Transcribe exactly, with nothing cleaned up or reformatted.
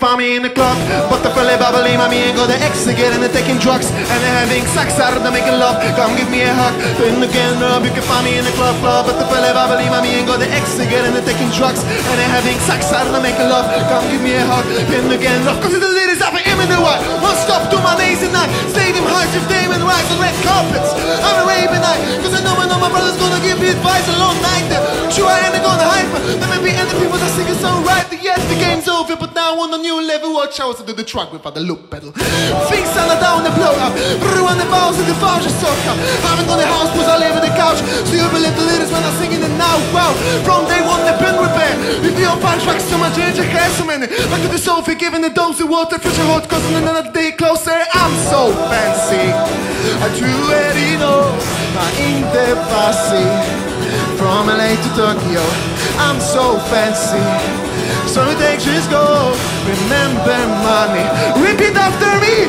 find me in the club. But the fella bubbly, my me ain't got the ex again and they're taking drugs. And they're having sex out of them making love. Come give me a hug. Then again, rub, you can find me in the club, club. But the fella bubbly, my me ain't got the ex again and they're taking drugs. And they're having sex out of them making love. Come give me a hug. Then again, love. Cause the ladies have an him in the white. Won't stop to my knees at night. Stadium highs with Damon Rice on red carpets. I'm a raving night. Cause I know I know my brother's gonna give me advice a long night. Sure I ain't gonna hype. There may be any people that sing a song right. Yes, the game's over, but now on a new level. Watch how I do the track without the loop pedal. Things sound down the blow up. Ruin the balls and the fars are soak up. I haven't got a house, cause I live in the couch. So you believe the lyrics when I'm singing it now. Wow, from day one they've been repaired. If you don't find tracks so much change, I care so many. Back to the sofa, giving the dose of water, fresh and hot, cause another day closer. I'm so fancy. I already know my interface. From L A to Tokyo, I'm so fancy. So it takes just go. Remember money. Repeat after me.